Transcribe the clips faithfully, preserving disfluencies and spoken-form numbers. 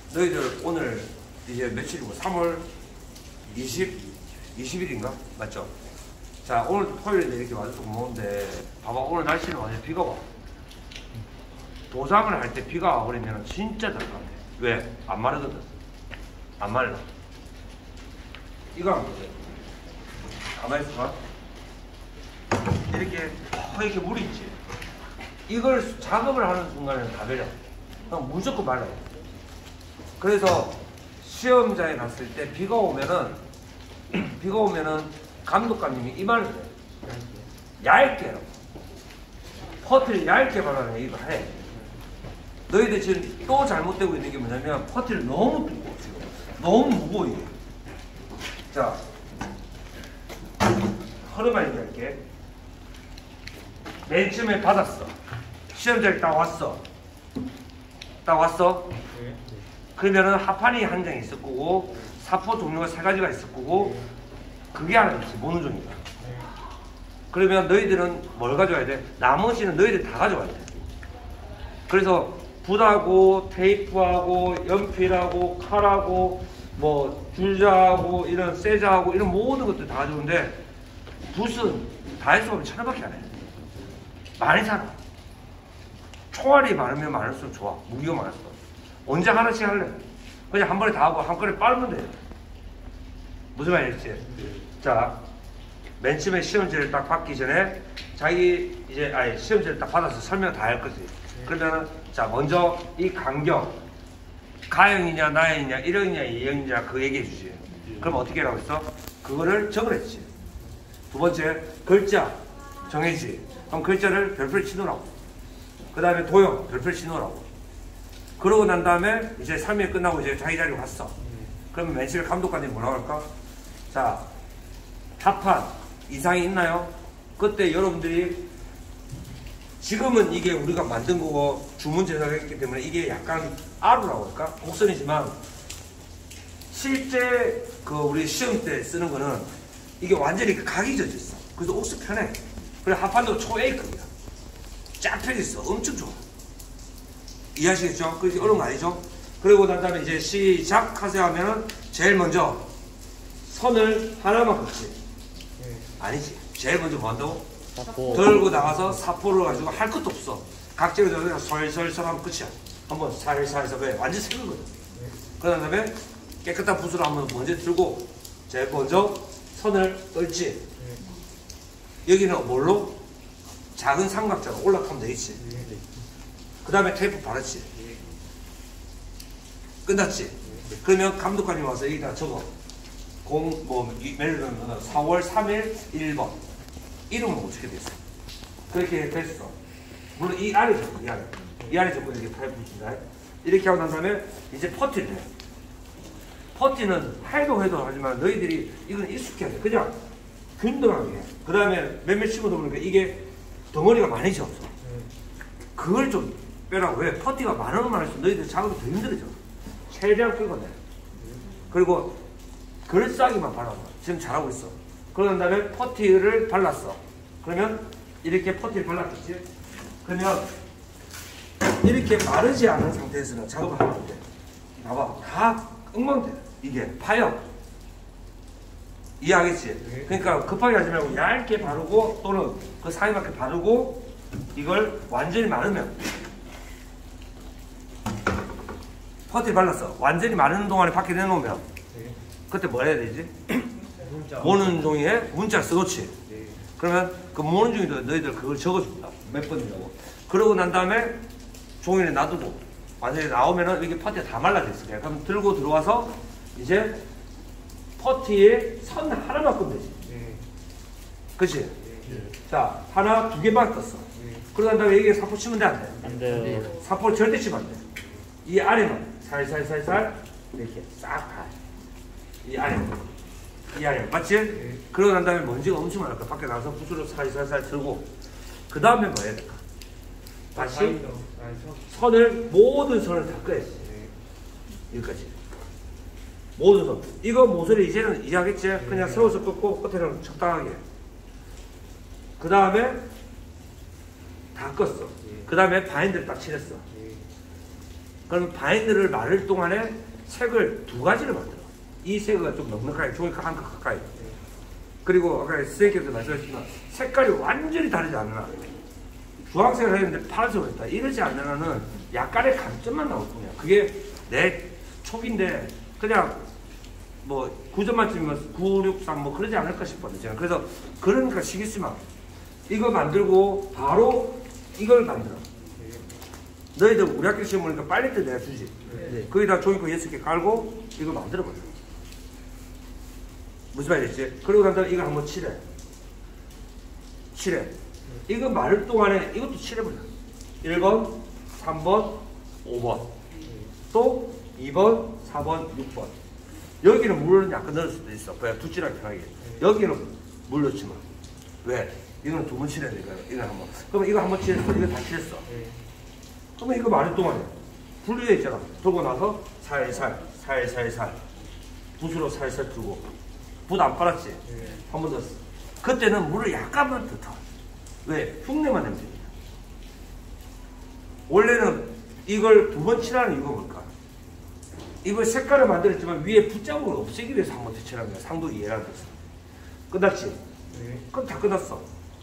너희들 오늘 이제 며칠이고 삼월 이십, 이십 일인가? 맞죠? 자, 오늘 토요일에 이렇게 와서 공부하는데 봐봐, 오늘 날씨는 완전 비가 와. 도장을 할 때 비가 와버리면 진짜 답답해. 왜? 안 마르거든. 안 말라. 이거 한번 보세요. 가만히 있어봐. 이렇게 이렇게 물이 있지. 이걸 작업을 하는 순간에는 다 베려. 그럼 무조건 말라요. 그래서 시험장에 갔을 때 비가 오면은 비가 오면은 감독관님이 이 말을 해요. 얇게 해라. 퍼트를 얇게 발라내. 이거 해. 너희들 지금 또 잘못되고 있는 게 뭐냐면 퍼트를 너무 두꺼워. 지금 너무 무거워 이게. 자, 허름한 얘기할게. 맨 처음에 받았어. 시험장에 딱 왔어. 딱 왔어. 그러면은 합판이 한 장이 있을 거고 사포 종류가 세 가지가 있을 거고 그게 하나 있지. 모노종이가. 그러면 너희들은 뭘 가져와야 돼? 나머지는 너희들 다 가져와야 돼. 그래서 붓하고 테이프하고 연필하고 칼하고 뭐 줄자하고 이런 세자하고 이런 모든 것들 다 가져오는데 붓은 다이소 가면 천 원밖에 안 해. 많이 사라. 총알이 많으면 많을수록 좋아. 무기가 많을수록. 언제 하나씩 할래? 그냥 한 번에 다 하고 한 번에 빨면 돼. 무슨 말인지? 자, 맨 처음에 시험지를 딱 받기 전에 자기 이제 아니 시험지를 딱 받아서 설명 다 할 거지. 그러면은 자 먼저 이 간격 가형이냐 나형이냐 일형이냐 이형이냐 그 얘기해 주지. 그럼 어떻게 하라고 했어? 그거를 적으랬지. 두 번째 글자 정해지. 그럼 글자를 별표를 치놓으라고. 그 다음에 도형 별표를 치놓으라고. 그러고 난 다음에 이제 삼 일 끝나고 이제 자기 자리로 갔어. 그러면 맨 처음에 감독관님이 뭐라고 할까? 자, 합판 이상이 있나요? 그때 여러분들이 지금은 이게 우리가 만든 거고 주문 제작했기 때문에 이게 약간 아루라고 할까? 곡선이지만 실제 그 우리 시험 때 쓰는 거는 이게 완전히 각이 젖어 있어. 그래서 옥수 편해. 그리고 합판도 초 A급이야. 쫙 펴져 있어. 엄청 좋아. 이해하시겠죠? 그렇게 어려운 거 아니죠? 그리고 난 다음에 이제 시작하세요 하면은 제일 먼저 선을 하나만 긋지. 네. 아니지. 제일 먼저 뭐 한다고? 사포. 들고 나가서 사포를 가지고 할 것도 없어. 각질을 그냥 설설설 하면 끝이야. 한번 살살해서 그래. 완전 새거든. 네. 그 다음에 깨끗한 붓으로 한번 먼저 들고 제일 먼저 선을 읊지. 네. 여기는 뭘로? 작은 삼각자가 올라가면 되겠지. 네. 그 다음에 테이프 바르지. 네. 끝났지. 네. 그러면 감독관이 와서 여기다 적어. 공, 뭐, 예를 들면 사월 삼일 일 번. 이름은 어떻게 됐어? 그렇게 됐어. 물론 이 아래 적고, 이 아래. 이 아래 적고 이렇게 타입 붙인다. 이렇게 하고 난 다음에 이제 퍼티를 해. 퍼티는 해도 해도 하지만 너희들이 이건 익숙해야 돼. 그냥 균등하게 해. 그 다음에 몇몇 친구들 보니까 이게 덩어리가 많이 졌어. 그걸 좀 빼라고. 왜? 퍼티가 많으면 많을수록 너희들 작업이 더 힘들어져. 최대한 끌어내. 그리고 글싸기만 발라봐. 지금 잘하고 있어. 그런 다음에 퍼티를 발랐어. 그러면 이렇게 퍼티를 발랐겠지? 그러면 이렇게 마르지 않은 상태에서는 작업을 하면 안 돼. 봐봐. 다 엉망돼. 이게 파여. 이해하겠지? 그러니까 급하게 하지 말고 얇게 바르고 또는 그 사이밖에 바르고 이걸 완전히 마르면 퍼티를 발랐어. 완전히 마르는 동안에 밖에 내놓으면 그때 뭐 해야 되지? 모는 종이에 문자 써놓지. 네. 그러면 그 모는 종이도 너희들 그걸 적어준다. 몇 번이라고. 그러고 난 다음에 종이를 놔두고 완전히 나오면은 이게 퍼티가 다 말라져 있어. 그럼 들고 들어와서 이제 퍼티에 선 하나만 끄면 되지. 네. 그치? 네. 자, 하나, 두 개만 떴어. 네. 그러고 난 다음에 여기에 사포 치면 돼, 안 돼? 안 돼요. 사포를 절대 치면 안 돼. 이 아래만 살살살살 이렇게 싹 가. 이 아래. 이 아래. 맞지? 네. 그러고 난 다음에 먼지가 엄청 많을 거야. 밖에 나가서 붓으로 살살살 들고. 그 다음에 뭐 해야 될까? 다시 선을, 모든 선을 다 꺼야지. 여기까지. 모든 선. 이거 모서리 이제는 이해하겠지? 그냥 세워서 꺾고 끝에는 적당하게. 그 다음에 다 껐어. 그 다음에 바인드를 딱 칠했어. 그럼 바인드를 마를 동안에 색을 두 가지를 만들어. 이 색을 좀 넉넉하게 종이컵 한 컵 가까이. 그리고 아까 선생님께서 말씀하셨지만 색깔이 완전히 다르지 않나. 주황색을 했는데 파란색을 했다. 이러지 않는 한은 약간의 감점만 나올 뿐이야. 그게 내 촉인데 그냥 뭐 구 점 만점이면 구, 육, 삼 뭐 그러지 않을까 싶거든요. 그래서 그러니까 시기스마 이거 만들고 바로 이걸 만들어. 너희들 우리 학교 시험 보니까 빨리 때 내가 주지. 네. 거기다 종이컵 여섯 개 깔고 이걸 만들어버려. 무슨 말이겠지? 그리고 난 다음에 이걸 한번 칠해. 칠해. 이거 마를 동안에 이것도 칠해버려. 일 번, 삼 번, 오 번. 또 이 번, 사 번, 육 번. 여기는 물을 약간 넣을 수도 있어. 그냥 두칠하게 편하게. 여기는 물 넣지 마. 왜? 이거는 두 번 칠해야 되니까. 이거 한 번. 그러면 이거 한 번 칠했어. 이거 다 칠했어. 그러면 이거 마를 동안에 분리되어 있잖아. 돌고 나서 살살, 살살, 살. 붓으로 살살 두고. 붓 안 빨았지? 한 번 넣었어. 그때는 물을 약간만 더 타. 왜? 흉내만 내면 됩니다. 원래는 이걸 두 번 칠하는 이유가 뭘까? 이걸 색깔을 만들었지만 위에 붓자국을 없애기 위해서 한 번 더 칠하는 거야. 상도 이해를 하기 위해서. 끝났지? 네. 그럼 다 끝났어.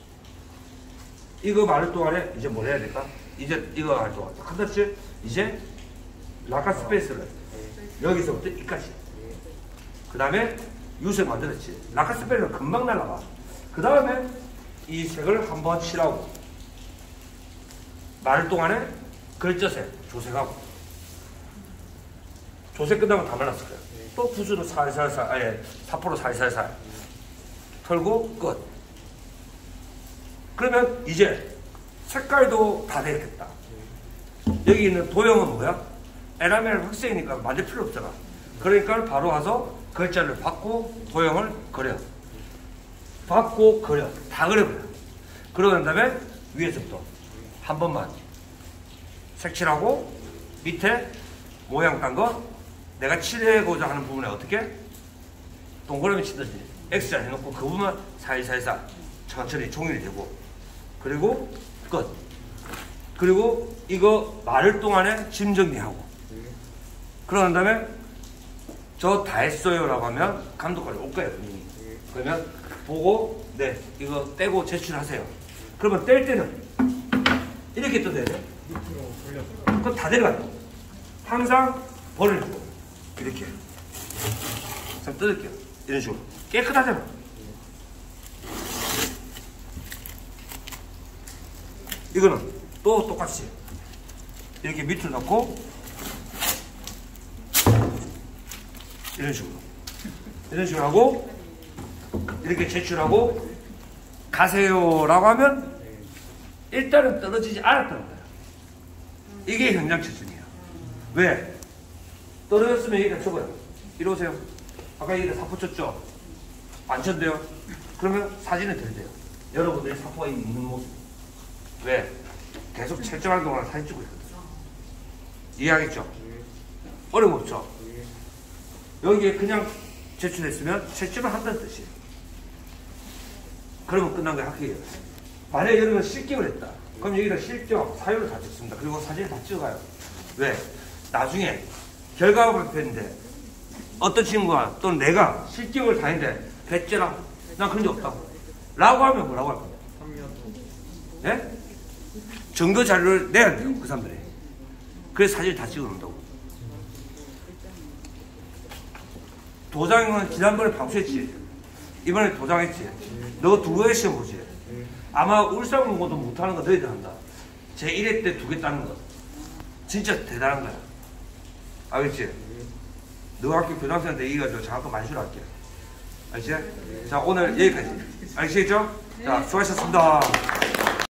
이거 마를 동안에 이제 뭘 해야 될까? 이제 이거 할 동안 다 끝났지? 이제 라카 스페이스를 여기서부터 이까지. 그 다음에 유색 만들었지. 라카 스페이스는 금방 날라가. 그 다음에 이 색을 한번 칠하고 마를 동안에 글자색, 조색하고 조색 끝나면 다 말랐을 거야. 또 붓으로 살살살, 아예 사포로 살살살 털고 끝. 그러면 이제 색깔도 다 되겠다. 여기 있는 도형은 뭐야? 에나멜 확색이니까 만들 필요 없잖아. 그러니까 바로 와서 글자를 받고 도형을 그려. 받고 그려. 다 그려버려. 그러고 난 다음에 위에서부터 한 번만 색칠하고 밑에 모양 딴 거 내가 칠하고자 하는 부분에 어떻게? 동그라미 치듯이 X자 해놓고 그 부분만 살살살 천천히 종이를 대고 그리고 끝. 그리고 이거 마를 동안에 짐 정리하고 그러는 다음에 저 다 했어요 라고 하면 감독관이 올 거예요. 분명히. 그러면 보고 네 이거 떼고 제출하세요. 그러면 뗄 때는 이렇게 뜯어야 돼. 그럼 다 내려가요. 항상 버려주고 이렇게 좀 뜯을게요. 이런 식으로 깨끗하잖아. 이거는 또 똑같이 이렇게 밑으로 넣고 이런 식으로 이런 식으로 하고 이렇게 제출하고 가세요 라고 하면 일단은 떨어지지 않았다는 거야. 이게 현장 채점이야. 왜? 떨어졌으면 여기다 적어요. 이리 오세요. 아까 여기다 사포 쳤죠? 안 쳤대요. 그러면 사진을 드려야 돼요. 여러분들이 사포가 있는 모습. 왜? 계속 채점하는 동안 사진 찍고 있거든요. 이해하겠죠? 어려움 없죠? 여기에 그냥 제출했으면 채점을 한다는 뜻이에요. 그러면 끝난 거예요. 학회예요. 만약에 여러분 실격을 했다. 그럼 여기다 실격, 사유를 다 찍습니다. 그리고 사진을 다 찍어가요. 왜? 나중에 결과가 발표했는데 어떤 친구가 또는 내가 실격을 다 했는데 배째라 난 그런 적 없다고 라고 하면 뭐라고 할 거예요? 네? 증거 자료를 내야 돼요. 그 사람들이. 그래서 사진을 다 찍어 놓는다고. 도장은 지난번에 방수했지. 이번에 도장했지. 너 두 개 시험 보지. 아마 울산 공고도 못하는 거 너희들 한다. 제일 회 때 두 개 따는 거. 진짜 대단한 거야. 알겠지? 너 학교 교장선생한테 얘기해가지고 장학금 많이 주라 할게. 알겠지? 자, 오늘 여기까지. 알겠죠? 자, 수고하셨습니다.